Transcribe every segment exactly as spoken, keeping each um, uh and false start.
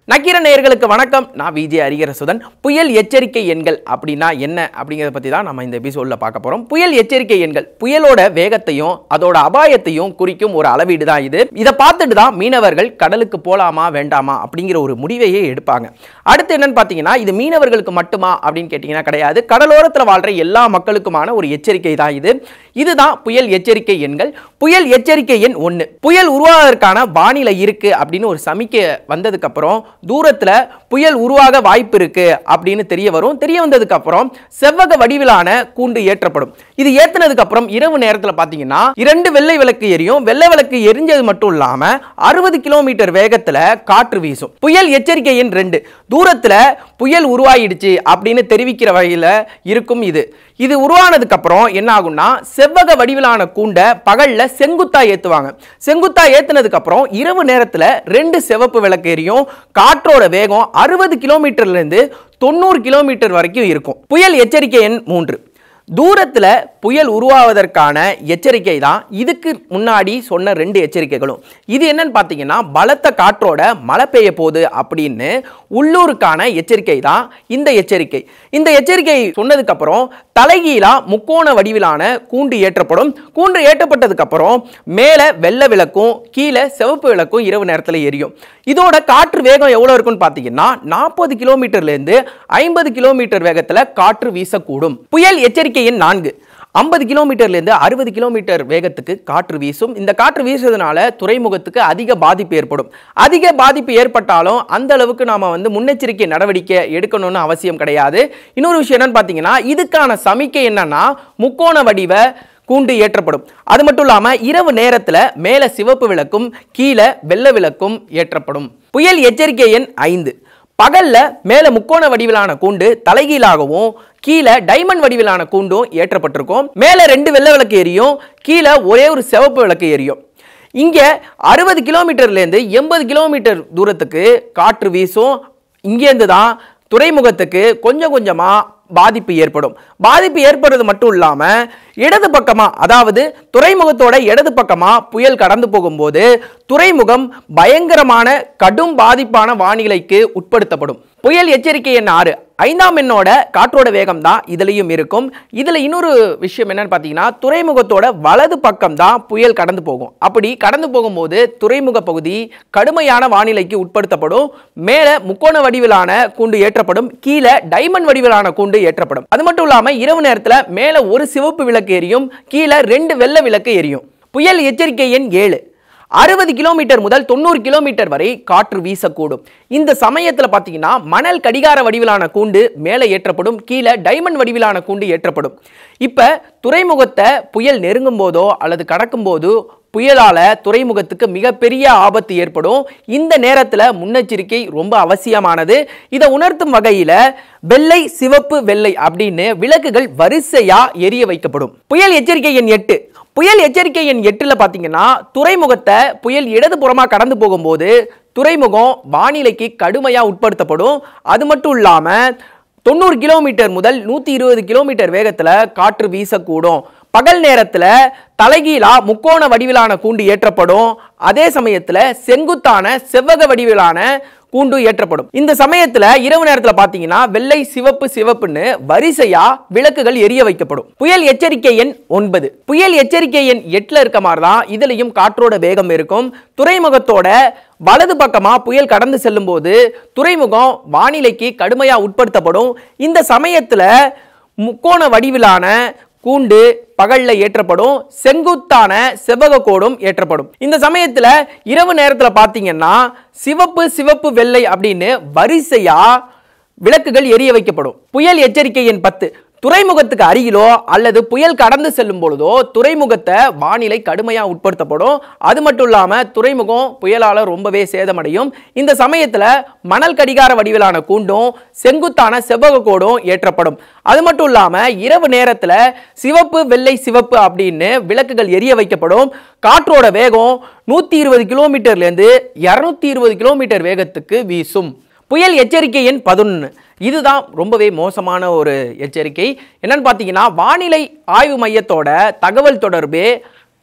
நக்கீரன் நேயர்களுக்கு வணக்கம். நான் விஜய் ஹரிஹரசுதன். புயல் எச்சரிக்கை எண்கள் அப்படின்னா என்ன அப்படிங்கறத பத்தி தான் நம்ம இந்த எபிசோட்ல பார்க்க போறோம். புயல் எச்சரிக்கை எண்கள் புயலோட வேகத்தையும் அதோட அபாயத்தையும் குறிக்கும் ஒரு அளவீடு தான் இது. இதை பார்த்துட்டு தான் மீனவர்கள் கடலுக்கு போலாமா வேண்டாமா அப்படிங்கிற ஒரு முடிவையே எடுப்பாங்க. அடுத்து என்னன்னு பார்த்தீங்கன்னா, இது மீனவர்களுக்கு மட்டுமா அப்படின்னு கேட்டீங்கன்னா கிடையாது. கடலோரத்தில் வாழ்ற எல்லா மக்களுக்குமான ஒரு எச்சரிக்கை தான் இது. இதுதான் புயல் எச்சரிக்கை எண்கள். புயல் எச்சரிக்கை எண் ஒன்று. புயல் உருவாவதற்கான வானிலை இருக்கு அப்படின்னு ஒரு சமிக்கை வந்ததுக்கு அப்புறம் தூரத்துல புயல் உருவாக வாய்ப்பு இருக்கு அப்படின்னு தெரிய வரும். தெரிய வந்ததுக்கு அப்புறம் செவ்வக வடிவிலான கூண்டு ஏற்றப்படும். இது ஏற்றினதுக்கு அப்புறம் இரவு நேரத்தில் பார்த்தீங்கன்னா இரண்டு வெள்ளை விளக்கு எரியும். வெள்ளை விளக்கு எரிஞ்சது மட்டும் இல்லாம அறுபது கிலோமீட்டர் வேகத்துல காற்று வீசும். புயல் எச்சரிக்கை எண் ரெண்டு. தூரத்துல புயல் உருவாயிடுச்சு அப்படின்னு தெரிவிக்கிற வகையில இருக்கும் இது. இது உருவானதுக்கு அப்புறம் என்ன ஆகும்னா, செவ்வக வடிவிலான கூண்டை பகல்ல செங்குத்தா ஏத்துவாங்க. செங்குத்தா ஏத்துனதுக்கு அப்புறம் இரவு நேரத்துல ரெண்டு சிவப்பு விளக்கு எரியும். காற்றோட வேகம் அறுபது கிலோமீட்டர்ல இருந்து தொண்ணூறு கிலோமீட்டர் வரைக்கும் இருக்கும். புயல் எச்சரிக்கை எண் மூன்று. தூரத்தில் புயல் உருவாவதற்கான எச்சரிக்கை தான் இதுக்கு முன்னாடி சொன்ன ரெண்டு எச்சரிக்கைகளும். இது என்னன்னு பார்த்தீங்கன்னா, பலத்த காற்றோட மழை பெய்ய போகுது அப்படின்னு உள்ளூருக்கான எச்சரிக்கை தான் இந்த எச்சரிக்கை. இந்த எச்சரிக்கை சொன்னதுக்கு அப்புறம் தலைகீழா முக்கோண வடிவிலான கூண்டு ஏற்றப்படும். கூண்டு ஏற்றப்பட்டதுக்கு அப்புறம் மேலே வெள்ளை விளக்கும் கீழே சிவப்பு விளக்கும் இரவு நேரத்தில் எரியும். இதோட காற்று வேகம் எவ்வளோ இருக்குன்னு பார்த்தீங்கன்னா, நாற்பது கிலோமீட்டர்லேருந்து ஐம்பது கிலோமீட்டர் வேகத்தில் காற்று வீசக்கூடும். புயல் எச்சரிக்கை எண் நான்கு. ஐம்பது கிலோமீட்டர்லேருந்து அறுபது கிலோமீட்டர் வேகத்துக்கு காற்று வீசும். இந்த காற்று வீசுறதுனால துறைமுகத்துக்கு அதிக பாதிப்பு ஏற்படும். அதிக பாதிப்பு ஏற்பட்டாலும் அந்த அளவுக்கு நாம வந்து முன்னெச்சரிக்கை நடவடிக்கை எடுக்கணும்னு அவசியம் கிடையாது. இன்னொரு விஷயம் என்னன்னு பார்த்தீங்கன்னா, இதுக்கான சமிக்கை என்னன்னா முக்கோண வடிவ கூண்டு ஏற்றப்படும். அது மட்டும் இல்லாம இரவு நேரத்தில் மேலே சிவப்பு விளக்கும் கீழே வெள்ளை விளக்கும் ஏற்றப்படும். புயல் எச்சரிக்கை எண் ஐந்து. பகல்ல மேல முக்கோண வடிவிலான கூண்டு தலைகீழாகவும் கீழே டைமண்ட் வடிவிலான கூண்டும் ஏற்றப்பட்டிருக்கும். மேல ரெண்டு வெள்ளை விளக்கு எரியும், கீழே ஒரே ஒரு சிவப்பு விளக்கு எரியும். இங்க அறுபது கிலோமீட்டர்ல இருந்து எண்பது கிலோமீட்டர் தூரத்துக்கு காற்று வீசும். இங்கேருந்து தான் துறைமுகத்துக்கு கொஞ்சம் கொஞ்சமா பாதிப்பு ஏற்படும். பாதிப்பு ஏற்படுறது மட்டும் இல்லாம இடது பக்கமா, அதாவது துறைமுகத்தோட இடது பக்கமா புயல் கடந்து போகும்போது துறைமுகம் பயங்கரமான கடும் பாதிப்பான வானிலைக்கு உட்படுத்தப்படும். புயல் எச்சரிக்கை எண் ஆறு. ஐந்தாம் எண்ணோட காற்றோட வேகம் தான் இதுலையும் இருக்கும். இதுல இன்னொரு விஷயம் என்னன்னு பார்த்தீங்கன்னா, துறைமுகத்தோட வலது பக்கம் தான் புயல் கடந்து போகும். அப்படி கடந்து போகும்போது துறைமுக பகுதி கடுமையான வானிலைக்கு உட்படுத்தப்படும். மேலே முக்கோண வடிவிலான கூண்டு ஏற்றப்படும், கீழே டைமண்ட் வடிவிலான கூண்டு ஏற்றப்படும். அது மட்டும் இல்லாம இரவு நேரத்தில் மேலே ஒரு சிவப்பு விளக்கு எரியும், கீழே ரெண்டு வெள்ளை விளக்கு எரியும். புயல் எச்சரிக்கை எண் ஏழு. அறுபது கிலோமீட்டர் முதல் தொண்ணூறு கிலோமீட்டர் வரை காற்று வீசக்கூடும். இந்த சமயத்தில் பார்த்தீங்கன்னா மணல் கடிகார வடிவிலான கூண்டு மேலே ஏற்றப்படும், கீழே டைமண்ட் வடிவிலான கூண்டு ஏற்றப்படும். இப்போ துறைமுகத்தை புயல் நெருங்கும் போதோ அல்லது கடக்கும் போதோ புயலால துறைமுகத்துக்கு மிகப்பெரிய ஆபத்து ஏற்படும். இந்த நேரத்தில் முன்னெச்சரிக்கை ரொம்ப அவசியமானது. இதை உணர்த்தும் வகையில் வெள்ளை சிவப்பு வெள்ளை அப்படின்னு விளக்குகள் வரிசையா எரிய வைக்கப்படும். புயல் எச்சரிக்கை எண் எட்டு. புயல் எச்சரிக்கை எண் எட்டுல பார்த்தீங்கன்னா, துறைமுகத்தை புயல் இடது புறமாக கடந்து போகும்போது துறைமுகம் வானிலைக்கு கடுமையாக உட்படுத்தப்படும். அது மட்டும் இல்லாமல் தொண்ணூறு கிலோமீட்டர் முதல் நூற்றி இருபது கிலோமீட்டர் வேகத்தில் காற்று வீசக்கூடும். பகல் நேரத்தில் தலைகீழா முக்கோண வடிவிலான கூண்டு ஏற்றப்படும். அதே சமயத்தில் செங்குத்தான செவ்வக வடிவிலான கூண்டு ஏற்றப்படும். இந்த சமயத்தில் இரவு நேரத்தில் பார்த்தீங்கன்னா வெள்ளை சிவப்பு சிவப்புன்னு வரிசையா விளக்குகள் எரிய வைக்கப்படும். புயல் எச்சரிக்கை எண் ஒன்பது. புயல் எச்சரிக்கை எண் எட்டுல இருக்க மாதிரி தான் இதுலையும் காற்றோட வேகம் இருக்கும். துறைமுகத்தோட வலது பக்கமா புயல் கடந்து செல்லும் போது துறைமுகம் வானிலைக்கு கடுமையா உட்படுத்தப்படும். இந்த சமயத்துல முக்கோண வடிவிலான கூண்டு பகல்ல ஏற்றப்படும், செங்குத்தான செவ்வக கோடும் ஏற்றப்படும். இந்த சமயத்துல இரவு நேரத்துல பாத்தீங்கன்னா சிவப்பு சிவப்பு வெள்ளை அப்படின்னு வரிசையா விளக்குகள் எரிய வைக்கப்படும். புயல் எச்சரிக்கை எண் பத்து. துறைமுகத்துக்கு அருகிலோ அல்லது புயல் கடந்து செல்லும் பொழுதோ துறைமுகத்தை வானிலை கடுமையாக உட்படுத்தப்படும். அது மட்டும் இல்லாமல் துறைமுகம் புயலால் ரொம்பவே சேதமடையும். இந்த சமயத்தில் மணல் கடிகார வடிவிலான கூண்டும் செங்குத்தான செவ்வக கோடும் ஏற்றப்படும். அது மட்டும் இல்லாமல் இரவு நேரத்தில் சிவப்பு வெள்ளை சிவப்பு அப்படின்னு விளக்குகள் எரிய வைக்கப்படும். காற்றோட வேகம் நூற்றி இருபது கிலோமீட்டர்லேருந்து இரநூத்தி இருபது கிலோமீட்டர் வேகத்துக்கு வீசும். புயல் எச்சரிக்கை எண் பதினொன்று. இதுதான் ரொம்பவே மோசமான ஒரு எச்சரிக்கை. என்னன்னு பார்த்தீங்கன்னா, வானிலை ஆய்வு மையத்தோட தகவல் தொடர்பு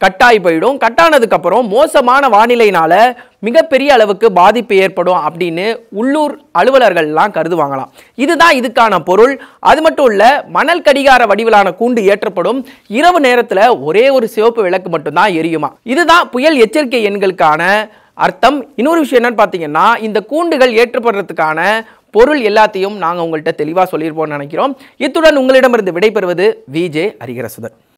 கட்டாயி போயிடும். கட்டானதுக்கு அப்புறம் மோசமான வானிலையினால மிகப்பெரிய அளவுக்கு பாதிப்பு ஏற்படும் அப்படின்னு உள்ளூர் அலுவலர்கள்லாம் கருதுவாங்களாம். இதுதான் இதுக்கான பொருள். அது மட்டும் இல்ல, மணல் கடிகார வடிவிலான கூண்டு ஏற்றப்படும். இரவு நேரத்தில் ஒரே ஒரு சிவப்பு விளக்கு மட்டும்தான் எரியுமா. இதுதான் புயல் எச்சரிக்கை எண்களுக்கான அர்த்தம். இன்னொரு விஷயம் என்னன்னு பார்த்தீங்கன்னா, இந்த கூண்டுகள் ஏற்றப்படுறதுக்கான பொருள் எல்லாத்தையும் நாங்கள் உங்கள்கிட்ட தெளிவாக சொல்லியிருப்போம்னு நினைக்கிறோம். இத்துடன் உங்களிடமிருந்து விடைபெறுவது விஜே ஹரிஹரசுதன்.